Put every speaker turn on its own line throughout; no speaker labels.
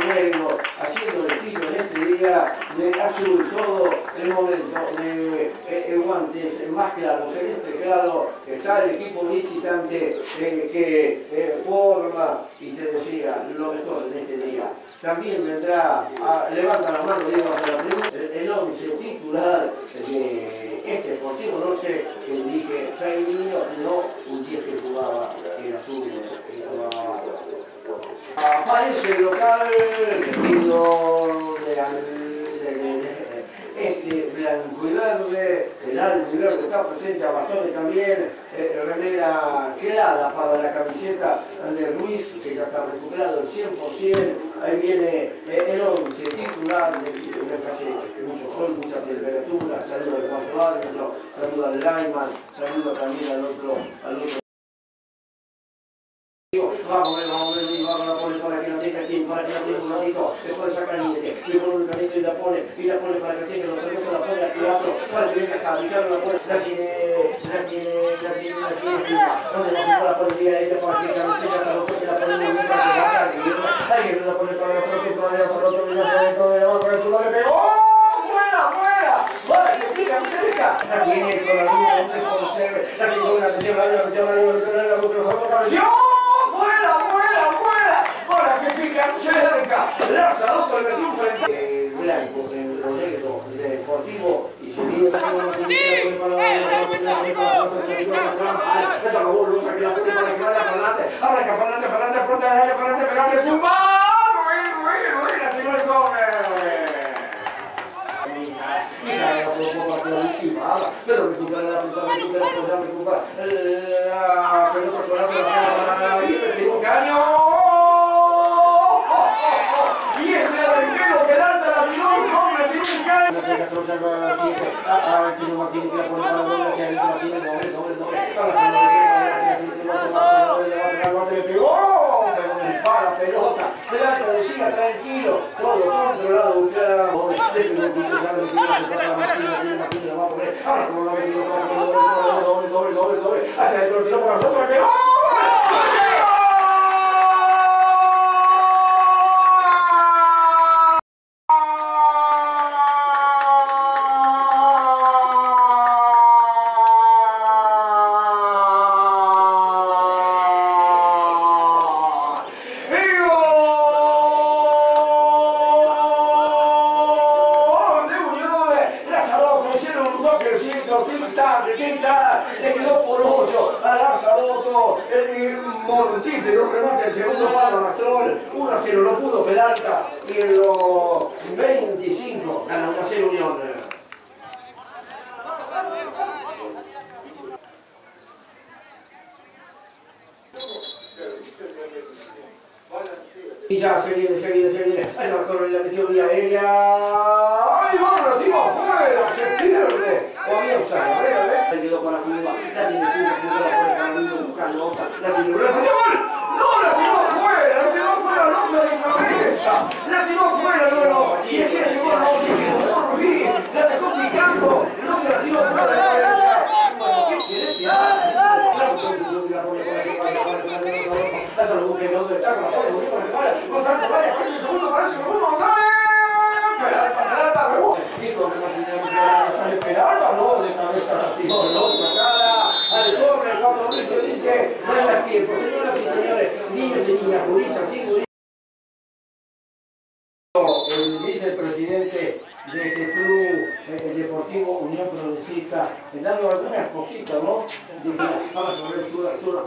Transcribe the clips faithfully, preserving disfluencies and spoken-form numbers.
negro, haciendo el filo en este día de azul, todo el momento de eh, guantes más claros, en este claro está el equipo visitante eh, que eh, forma y te decía lo mejor en este día. También vendrá, a, levanta la mano, digo, hasta la primera, el, el once titular de este Deportivo Noche, que dije, Traiño, no un diez que jugaba en azul, que jugaba. Aparece el local, vestido de, de, de, de este blanco y verde, el albo y verde está presente, a bastones también, eh, remera clara para la camiseta de Ruiz, que ya está recuperado el cien por cien. Ahí viene eh, el once titular de de mucho sol, mucha temperatura, saludo al cuarto árbitro, saludo al lineman, saludo también al otro, al otro. Vamos a ver, vamos a ver, vamos a poner para que no tenga tiempo, para que no tenga un ratito, después saca el niete, le pone un canito y la pone, y la pone para que tenga los cervezos, la pone al cuatro, para que venga acá, Ricardo la pone, la tiene, la tiene, la tiene, la tiene fija, donde va a fijar la pondría ella para que camiseta a los que la pone muy bien para que vaya a vivir, alguien la pone para los otros, para los otros, para los otros, para los otros, para le pegó, fuera, fuera, para que tira cerca, la tiene con la luna, no se conserve, la tiene con una atención, la tiene con la luna, la tiene con la luna, la tiene con la luna, cerca, Lazaroto le metió un frente eh, blanco, en lo negro, deportivo, y se viene para la esa robó, lo saque la pone para que vaya Fernández, arranca Fernández, Fernández, pronto de ella, Fernández, Fernández, ¡pumba! ¡Ruiz, Ruiz, Ruiz! La tiró el córner. Mira, la propuesta que la última, pero recupera la pelota, recupera, recupera, recupera, la pelota con la pelota, y le tiró Caño. Ah, Chino Martínez que la pone para doble, hacia el Martínez, doble, doble, doble. Ahora le pegó, pero dispara, pelota, trata de decir tranquilo, todo controlado, claro. Le pegó el pico, ya lo tiene, se toca la Martínez, tiene Martínez, la va a poner. Ahora como lo ha metido, doble, doble, doble, doble, hacia el tiró para nosotros, le pegó. Le quedó por ocho a Lazaroto, el mortífero remate el segundo palo a Mastrol, uno a cero, lo pudo Peralta, y en los veinticinco gana uno a cero Unión. Y ya se viene, se viene, se viene, ahí se va a correr, la metió vía aérea, ¡ay, bueno, lo tiró afuera, se pierde! O había usado, ¿eh? Le quedó para Fuga, la tiene Fuga, Fuga la pone para Luis, buscando Osa, la tiene Fuga, ¡gol! ¡No, la tiró afuera! ¡La tiró afuera, no se de cabeza! ¡La tiró afuera, no, no! Y decía que gol, no, sí, sí, no, Rubí, la dejó picando, no se la tiró fuera de cabeza. ¿Qué quiere tirar? La salud que no destaca, la pone, Rubí, para que vaya, González, vaya, parece el segundo, parece el segundo, González. Peralta, Peralta, rebote. Dijo que no se sale Peralta, no, de cabeza la tiró, no, cara, al córner cuando Luis dice, no hay tiempo, señoras y señores, niños y niñas, juristas, sí, juristas. El vicepresidente de este club, el Deportivo Unión Progresista, dando algunas cositas, ¿no? Vamos a ver su una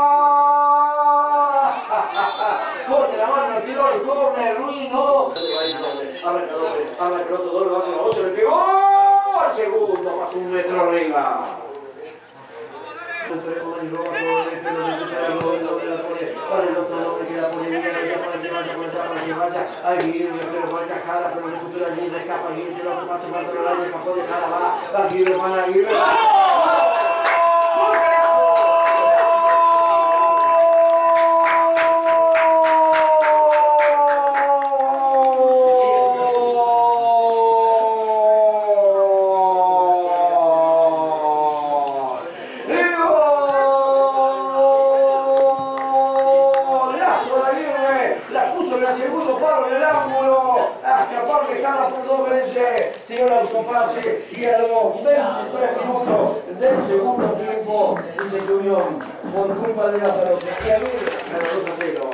corre la mano, la tiró el córner, Ruiz, no. Arranca doble, arranca el otro doble, va con la ocho, le pegó al segundo, pasa un metro arriba. Entremos y roba todo el pelo, recupera el doble, doble la pone, para el otro doble que la pone bien, ya para que vaya, para que vaya, ahí viene, pero va a encajar, pero recupera bien, escapa bien, el otro pasa para otro lado, escapó de cara, va, va Aguirre, para Aguirre. La segunda segundo palo en el ángulo, a escapar de Carla por dos veces, tiró el autopase y a los veintitrés minutos del segundo tiempo dice que Unión, por culpa de Lázaro, que a mí me lo dos a cero.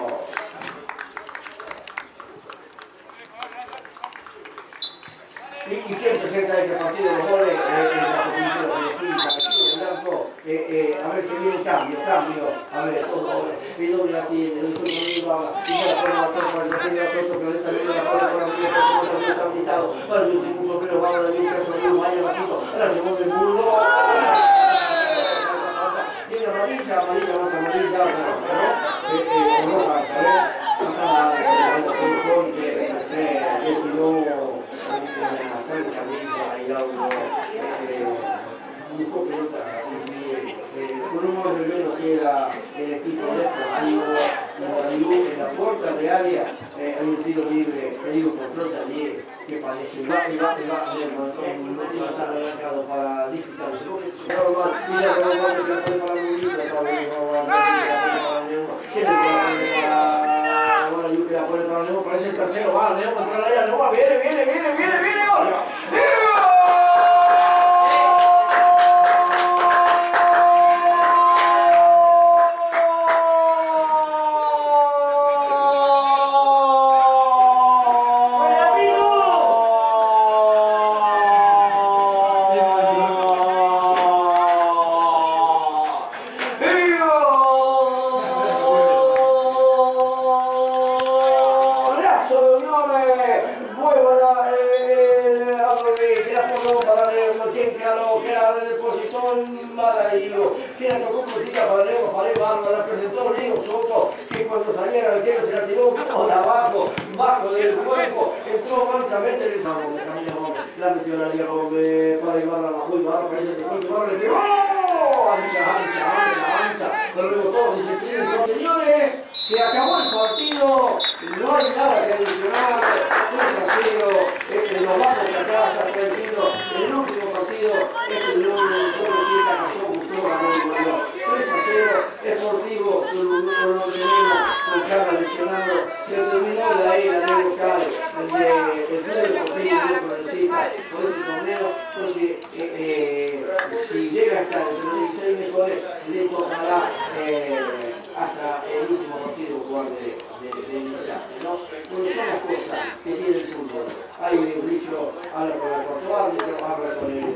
¿Y, ¿Y quién presenta este partido? Los goles, eh, eh, la cobertura de Espíritu, aquí en blanco, eh, eh, a ver si viene cambio, cambio, a ver, todo, y doble la tiene, el turno de Ibarra, y ya la pone la torre, el defensa de Alfonso, que ahorita viene la pone por la línea, por el está habilitado, para el último sombrero, va a la línea, caso de un año bajito, ahora se mueve el muro, tiene amarilla, amarilla, más amarilla, pero, eh, eh, no va a saber, acá, porque, eh, que tiró, una franca brisa ai laudo un po' pensa con un modo meno che era el equipo deportivo Guadalupe en la puerta de área eh, hay un tiro libre pedido por Trocha allí que parece y va y va y va en última sala de mercado para disfrutar y ya lo va y ya lo va a meter para la mulita para el Guadalupe la pone para León parece el tercero va León contra la área León va viene viene viene viene viene gol que la tocó cortita para Leo, para Ibarra, la presentó Leo Soto, que cuando saliera el arquero se la tiró por abajo, bajo del cuerpo, entró mansamente en el camino, la metió la Liga para Ibarra, bajó Ibarra, parece que Ibarra le tiró, ancha, ancha, ancha, ancha, pero luego todos dice, ¿quieren? Señores, se acabó el partido, no hay nada que adicionar, tres a cero, este, nos vamos a casa, tranquilo, el último partido, este no solo siete pasó, gustó, ganó y volvió, tres a cero, Sportivo, con lo tenemos, con Carla lesionado, se terminó de ahí la ley local, el de el club deportivo, yo lo necesita, por ese torneo, porque eh, eh, si llega hasta el dieciséis mejores, le tocará eh, hasta el último partido jugar de, de, de visitante, ¿no? Porque son las cosas que tiene el fútbol. Hay un brillo, habla con el cuarto árbitro, habla con el